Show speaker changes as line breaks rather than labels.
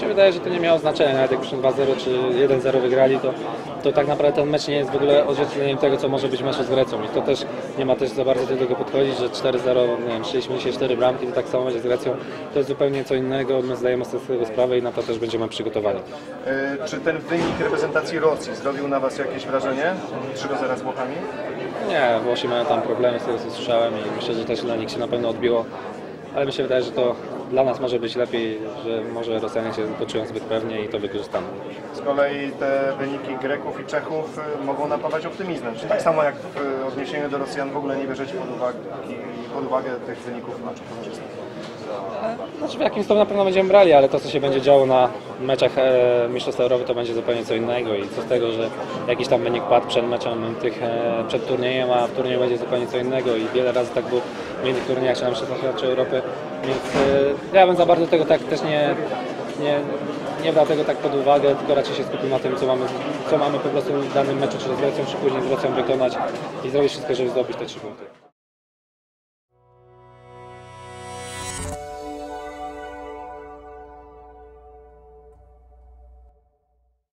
się wydaje, że to nie miało znaczenia, nawet jakbyśmy 2-0 czy 1-0 wygrali, to tak naprawdę ten mecz nie jest w ogóle odzwierciedleniem tego, co może być mecz z Grecją i to też nie ma też za bardzo do tego podchodzić, że 4-0, nie wiem, strzeliśmy dzisiaj 4 bramki, to tak samo będzie z Grecją, to jest zupełnie co innego, my zdajemy sobie z tego sprawę i na to też będziemy przygotowani.
Czy ten wynik reprezentacji Rosji zrobił na Was jakieś wrażenie? 3-0 z Włochami?
Nie, Włosi mają tam problemy, z tego co słyszałem i myślę, że też na nich się na pewno odbiło, ale mi się wydaje, że to dla nas może być lepiej, że może Rosjanie się poczują zbyt pewnie i to wykorzystamy.
Z kolei te wyniki Greków i Czechów mogą napawać optymizmem. Czy tak samo jak w odniesieniu do Rosjan w ogóle nie bierzecie pod uwagę tych wyników meczów towarzyskich?
Znaczy w jakimś stopniu na pewno będziemy brali, ale to co się będzie działo na meczach Mistrzostw Europy to będzie zupełnie co innego i co z tego, że jakiś tam wynik padł przed meczem przed turniejem, a w turnieju będzie zupełnie co innego i wiele razy tak było w innych turniejach czy na Mistrzostwach Europy, więc ja bym za bardzo tego tak też nie brał tego tak pod uwagę, tylko raczej się skupił na tym, co mamy po prostu w danym meczu, czy z Grecją, czy później z Rosją wykonać i zrobić wszystko, żeby zdobyć te 3 punkty.